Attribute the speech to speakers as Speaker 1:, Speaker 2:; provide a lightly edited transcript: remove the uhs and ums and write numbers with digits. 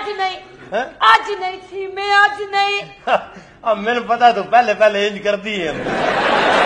Speaker 1: आज नहीं
Speaker 2: हैं?
Speaker 1: आज नहीं थी मैं आज नहीं।
Speaker 2: अब मैंने पता तो पहले इंज कर दी है।